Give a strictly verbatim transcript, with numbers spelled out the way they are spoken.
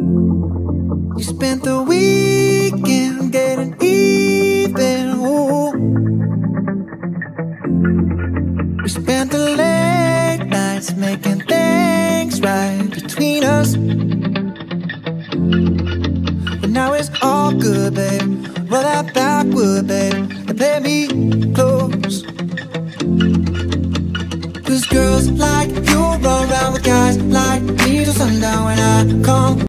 You spent the weekend getting even, ooh. We spent the late nights making things right between us. But now it's all good, babe. Roll that backward, babe, and play me close. Cause girls like you run around with guys like me till sundown. When I come